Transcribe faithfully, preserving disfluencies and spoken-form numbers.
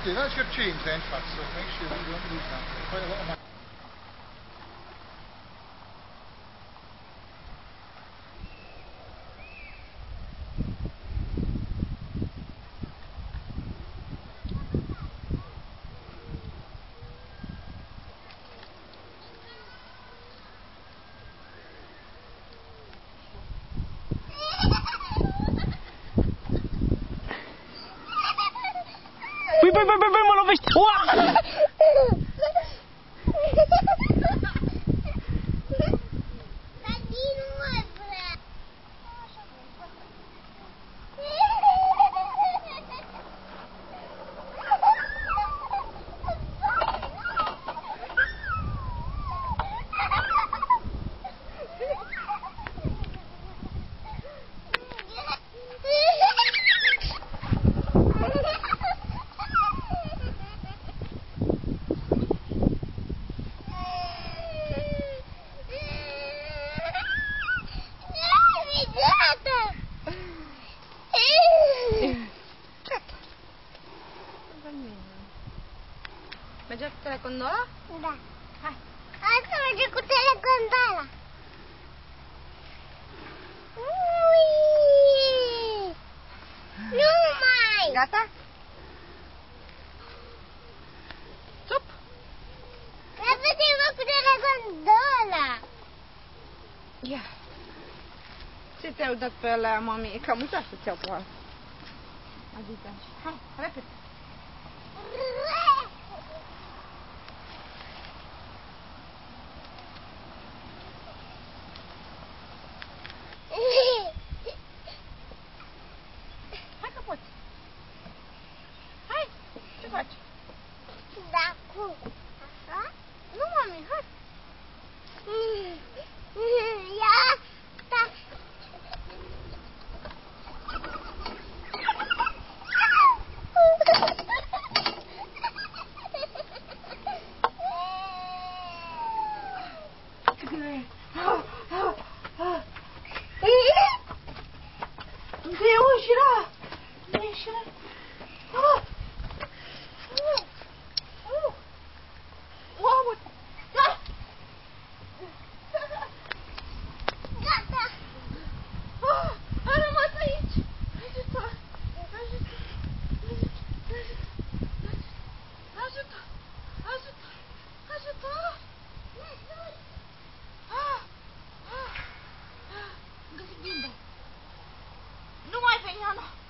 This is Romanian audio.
Okay, that's your change then first, so make sure that you don't lose that. Quite a lot of money. Păi, păi, păi, păi, mă lovești! Ua! Mergem cu telecondola? Da. Hai. Hai să mergem cu telecondola. Ui! Nu mai! Gata? Țup! Repede-mă cu telecondola. Ia. Ce ți-au dat pe ăla, mami? E cam ușa să ți-au pe ăla. Adică, hai, repede. Hai că poți. Hai, ce faci? Da, cum? Așa? Nu, mami, hai. Ia, da. Unde e ușira? Unde e ușira? Mamă! Da! Gata! A rămas aici! Ajută! Ajută! Ajută! Ajută! Ajută! Am găsit bimba! Nu mai veni, Ana!